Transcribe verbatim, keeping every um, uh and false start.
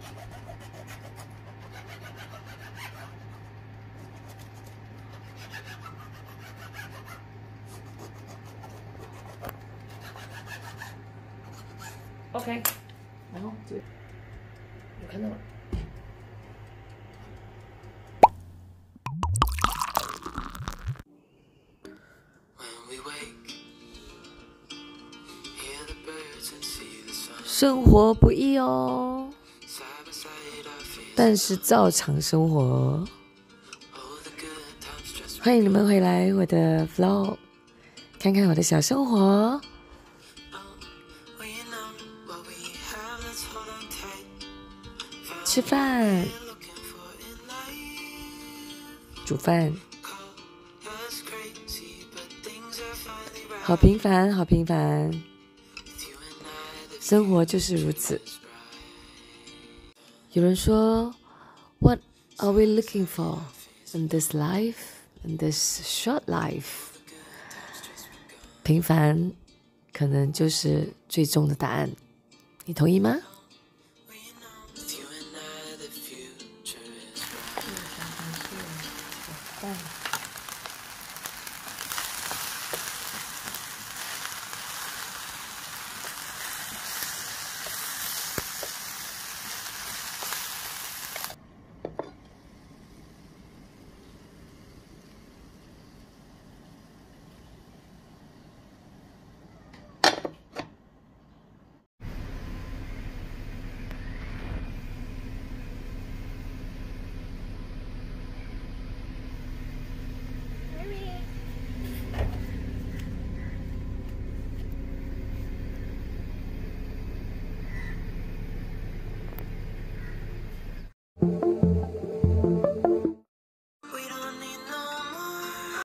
OK， 然后这有看到了。生活不易哦，但是照常生活。欢迎你们回来我的 vlog， 看看我的小生活。吃饭，煮饭，好平凡，好平凡。生活就是如此。有人说 ，What are we looking for in this life, in this short life？ 平凡可能就是最终的答案，你同意吗？